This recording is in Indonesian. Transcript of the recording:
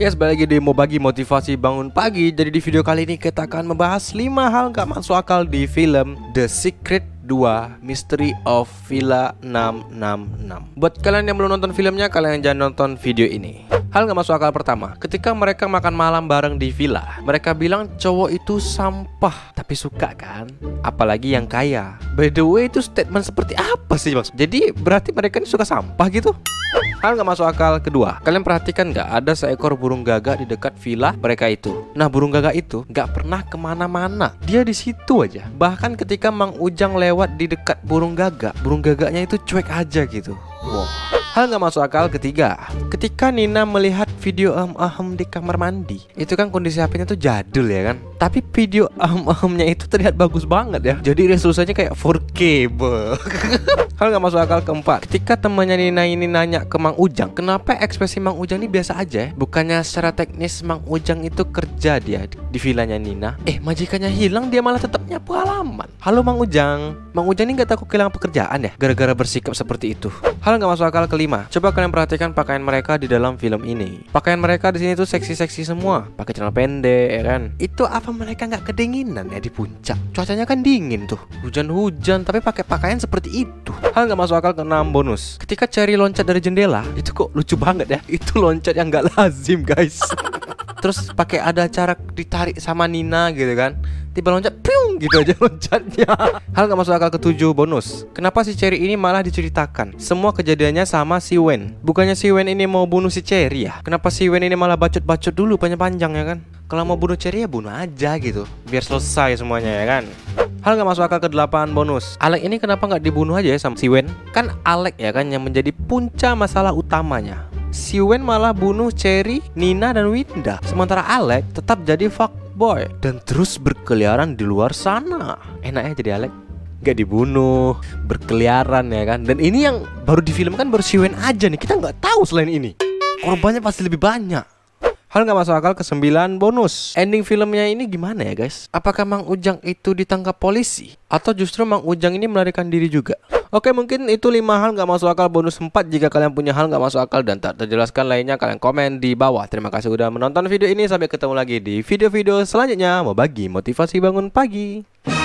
Ya, sebagai lagi demo bagi motivasi bangun pagi. Jadi di video kali ini kita akan membahas 5 hal gak masuk akal di film The Secret 2 Mystery of Villa 666. Buat kalian yang belum nonton filmnya, kalian jangan nonton video ini. Hal gak masuk akal pertama, ketika mereka makan malam bareng di villa, mereka bilang cowok itu sampah, tapi suka kan? Apalagi yang kaya. By the way, itu statement seperti apa sih mas? Jadi berarti mereka ini suka sampah gitu? Hal gak masuk akal kedua, kalian perhatikan gak ada seekor burung gagak di dekat villa mereka itu. Nah, burung gagak itu gak pernah kemana-mana, dia di situ aja. Bahkan ketika Mang Ujang lewat di dekat burung gagaknya itu cuek aja gitu. Wow. Hal gak masuk akal ketiga, ketika Nina melihat video di kamar mandi, itu kan kondisi HP-nya tuh jadul ya kan, tapi video nya itu terlihat bagus banget ya. Jadi resolusinya kayak 4K beuh. Hal gak masuk akal keempat, ketika temannya Nina ini nanya ke Mang Ujang, kenapa ekspresi Mang Ujang ini biasa aja ya? Bukannya secara teknis Mang Ujang itu kerja dia di villanya Nina. Majikannya hilang, dia malah tetap nyapu halaman. Halo Mang Ujang ini gak takut kehilangan pekerjaan ya gara-gara bersikap seperti itu. Hal gak masuk akal kelima, coba kalian perhatikan pakaian mereka di dalam film ini. Pakaian mereka di sini tuh seksi-seksi semua, pakai celana pendek ya kan. Itu apa mereka nggak kedinginan ya di puncak? Cuacanya kan dingin tuh, hujan-hujan tapi pakai pakaian seperti itu. Hal nggak masuk akal keenam bonus, ketika Cherry loncat dari jendela, itu kok lucu banget ya. Itu loncat yang nggak lazim guys. Terus pakai ada cara ditarik sama Nina gitu kan, tiba loncat, piung gitu aja loncatnya. Hal gak masuk akal ketujuh bonus, kenapa si Cherry ini malah diceritakan semua kejadiannya sama si Wen? Bukannya si Wen ini mau bunuh si Cherry ya? Kenapa si Wen ini malah bacot-bacot dulu panjang-panjang ya kan? Kalau mau bunuh Cherry ya bunuh aja gitu, biar selesai semuanya ya kan. Hal gak masuk akal ke-8 bonus, Alec ini kenapa gak dibunuh aja ya sama si Wen? Kan Alec ya kan yang menjadi punca masalah utamanya. Si Wen malah bunuh Cherry, Nina, dan Winda. Sementara Alec tetap jadi fuckboy dan terus berkeliaran di luar sana. Enaknya jadi Alec gak dibunuh, berkeliaran ya kan. Dan ini yang baru difilmkan baru si Wen aja nih. Kita nggak tahu selain ini korbannya pasti lebih banyak. Hal gak masuk akal ke-9 bonus, ending filmnya ini gimana ya guys? Apakah Mang Ujang itu ditangkap polisi? Atau justru Mang Ujang ini melarikan diri juga? Oke, mungkin itu 5 hal gak masuk akal bonus 4. Jika kalian punya hal gak masuk akal dan tak terjelaskan lainnya, kalian komen di bawah. Terima kasih udah menonton video ini. Sampai ketemu lagi di video-video selanjutnya. Mau bagi motivasi bangun pagi.